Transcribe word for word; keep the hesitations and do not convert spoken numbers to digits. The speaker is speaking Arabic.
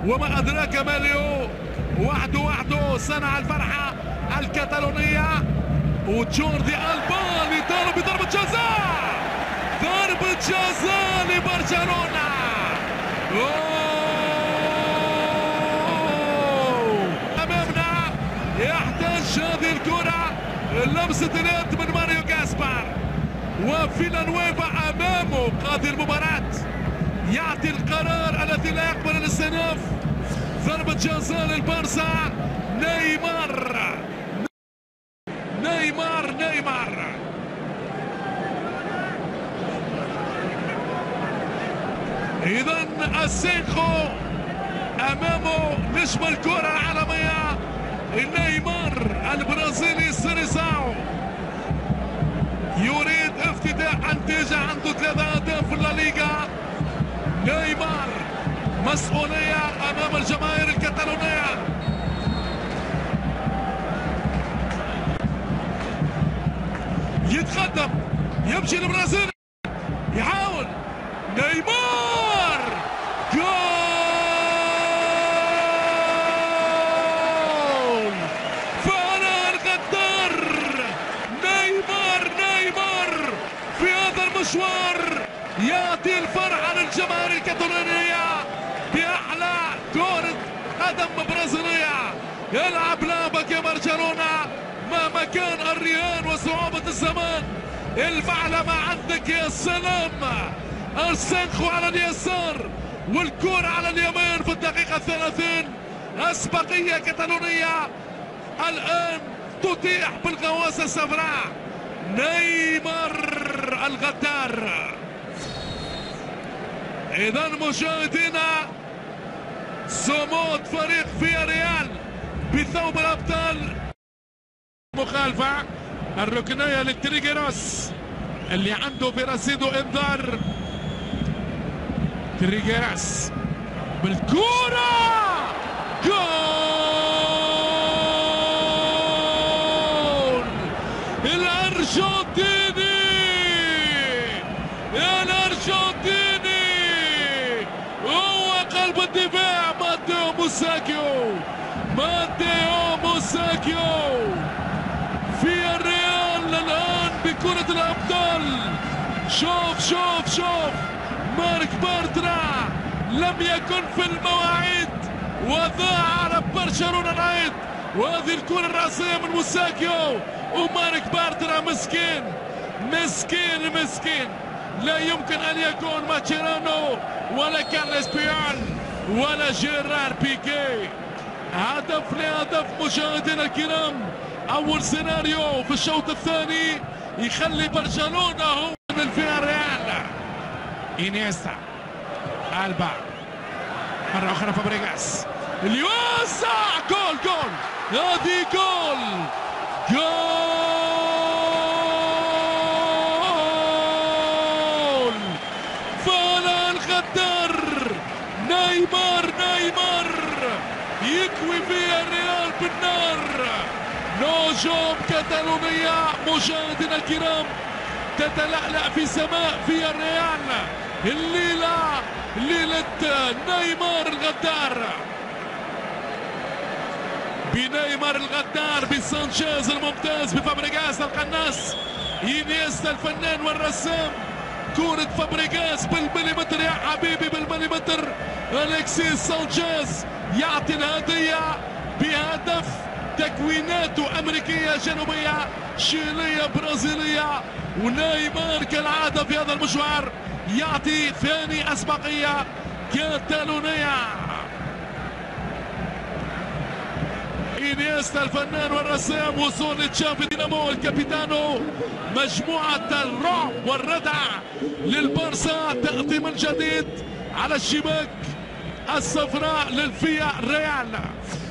وما أدراك ما ليو، وحده وحده صنع الفرحة الكتالونية. وجوردي ألبا لضرب ضربة جزاء، ضربة جزاء لبرشلونة. أوه. أمامنا يحتاج هذه الكرة لمسة اليد من ماريو جاسبار، وفيلانويفا أمامه قاضي المباراة يعطي القرار الذي لا يقبل الاستئناف. ضربة جزاء للبارسا. نيمار نيمار نيمار إذا السينخو أمامه نجم الكرة العالمية نيمار البرازيلي سيريزاو، يريد افتتاح النتيجة، عنده ثلاثة أهداف في الليغا. نيمار مسؤولية أمام الجماهير الكتالونية. يتقدم، يمشي البرازيل، يحاول نيمار، جول! فرار غدار نيمار. نيمار في هذا المشوار يعطي الفرحة للجماهير الكتالونية بأحلى كرة قدم برازيلية. يلعب لعبك يا برشلونة مهما كان الرهان وصعوبة الزمان. الفعلة ما عندك يا سلام. السنخو على اليسار والكرة على اليمين في الدقيقة الثلاثين. أسبقية كتالونية الآن تتيح بالغواصة السمراء. نيمار الغدار. إذا مشاهدينا، صمود فريق فياريال بثوب الأبطال. مخالفة الركنية للتريجيروس اللي عنده في رصيده انذار. تريجيروس بالكورة، جول! الأرجنتيني الأرجنتيني هو قلب الدفاع. ماتيو موساكيو ماتيو موساكيو في الريال الآن بكرة الأبطال. شوف شوف شوف مارك بارترا لم يكن في المواعيد وضاع على برشلونة العيد. وهذه الكرة الرأسية من موساكيو ومارك بارترا مسكين مسكين مسكين. لا يمكن أن يكون ماتشيرانو ولا كارلس بيال ولا جيرار بيكي. هدف لهدف مشاهدينا الكرام. أول سيناريو في الشوط الثاني يخلي برشلونة هو من فياريال. إنيستا، ألبا، مرة أخرى فابريغاس اللي يوسع، جول جول! هذه جول جول! فعلا الغدار نيمار. نيمار يكوي فياريال بالنار. نجوم كتالونية مشاهدينا الكرام تتلألأ في سماء فياريال. الليلة ليلة نيمار الغدار، بنيمار الغدار، بسانشيز الممتاز، بفابريغاس القناص، إنيستا الفنان والرسام. كرة فابريغاس بالمليمتر يا حبيبي، بالمليمتر. أليكسيس سانشيز يعطي الهدية بهدف. تكويناته أمريكية جنوبية شيلية برازيلية. ونيمار كالعادة في هذا المشوار يعطي ثاني أسبقية كتالونية. إنيستا الفنان والرسام، وصول لتشافي دينامو الكابيتانو. مجموعة الرعب والردع للبارسا تأتي من جديد على الشباك الصفراء للفيا ريال.